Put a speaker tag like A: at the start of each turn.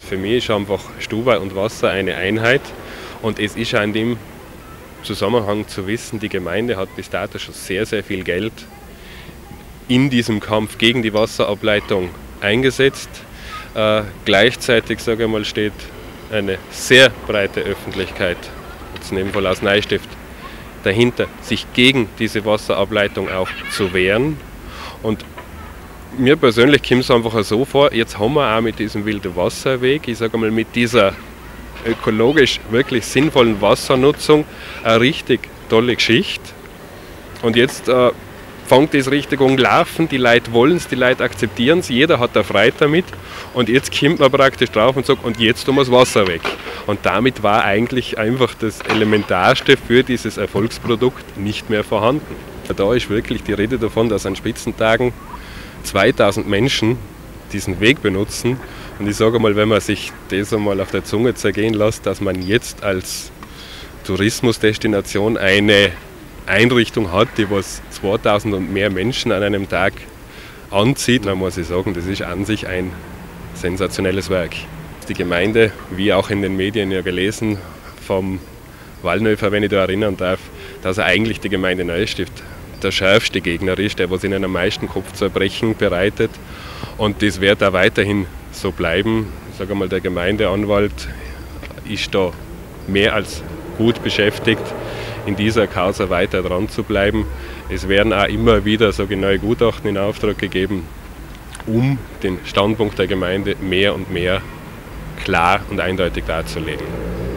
A: Für mich ist einfach Stubei und Wasser eine Einheit und es ist auch in dem Zusammenhang zu wissen, die Gemeinde hat bis dato schon sehr, sehr viel Geld in diesem Kampf gegen die Wasserableitung eingesetzt. Gleichzeitig, sage ich mal, steht eine sehr breite Öffentlichkeit, jetzt in dem Fall aus Neustift, dahinter, sich gegen diese Wasserableitung auch zu wehren. Und mir persönlich kommt es einfach so vor, jetzt haben wir auch mit diesem wilden Wasserweg, ich sage mal mit dieser ökologisch wirklich sinnvollen Wassernutzung eine richtig tolle Geschichte. Und jetzt fängt das richtig an laufen, die Leute wollen es, die Leute akzeptieren es, jeder hat da Freude damit und jetzt kommt man praktisch drauf und sagt, und jetzt tun wir das Wasser weg. Und damit war eigentlich einfach das Elementarste für dieses Erfolgsprodukt nicht mehr vorhanden. Da ist wirklich die Rede davon, dass an Spitzentagen 2000 Menschen diesen Weg benutzen. Und ich sage mal, wenn man sich das einmal auf der Zunge zergehen lässt, dass man jetzt als Tourismusdestination eine Einrichtung hat, die was 2000 und mehr Menschen an einem Tag anzieht, dann muss ich sagen, das ist an sich ein sensationelles Werk. Die Gemeinde, wie auch in den Medien ja gelesen, vom Wallnöfer, wenn ich da erinnern darf, dass er eigentlich die Gemeinde Neustift der schärfste Gegner ist, der was ihnen am meisten Kopfzerbrechen bereitet. Und das wird auch weiterhin so bleiben. Ich sage mal, der Gemeindeanwalt ist da mehr als gut beschäftigt, in dieser Causa weiter dran zu bleiben. Es werden auch immer wieder so neue Gutachten in Auftrag gegeben, um den Standpunkt der Gemeinde mehr und mehr klar und eindeutig darzulegen.